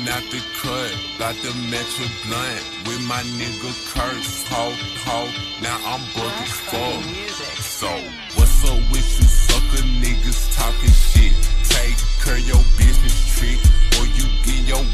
out the cut, got the metro blunt with my nigga curse. Ho, now I'm broke as fuck. So, what's up with you sucker niggas talking shit? Take care of your business trick, or you get your